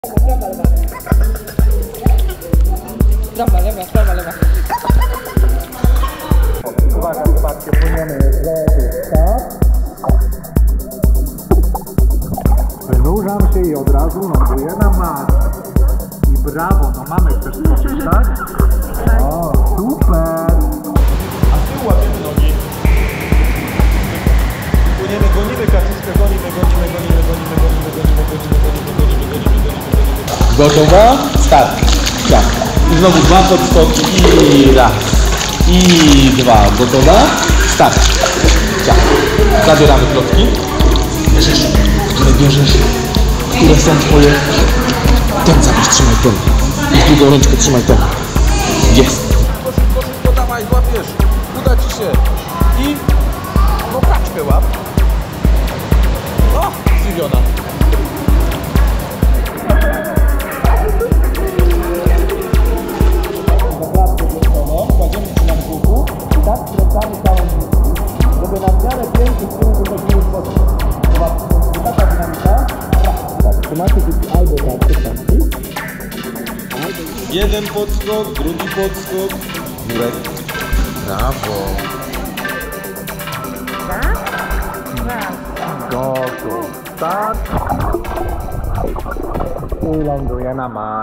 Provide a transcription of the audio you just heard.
Prawa, lewa, prawa, lewa. Uwaga, zobaczcie, płyniemy z lotu, tak? Wynurzam się i od razu ląduję na macie. I brawo, no mamy, chcesz skoczyć, tak? O, super! A tył łapiemy nogi. Płyniemy, gonimy kaczuszkę, gonimy. Gotowa? Start. Tak. I znowu 2 podskoki i raz. I 2. Gotowa? Start. Tak. Zabieramy klocki. Bierzesz, które bierzesz, które są twoje. Ten zabierz, trzymaj ten. I drugą ręczkę trzymaj ten. Jest. Szybko, dawaj, złapiesz. Uda ci się. I no kaczkę łap. O, zdziwiona. Kładziemy się na brzuchu i tak skręcamy całą nóżkę, żeby na miarę pięty z tyłu wychodziły z wody. Zobaczcie, taka dynamika. Tak, trzymacie dzieci albo tak, przystanki. Jeden podskok, drugi podskok. Jurek. Brawo. Gotów. Tak. I ląduje na macie.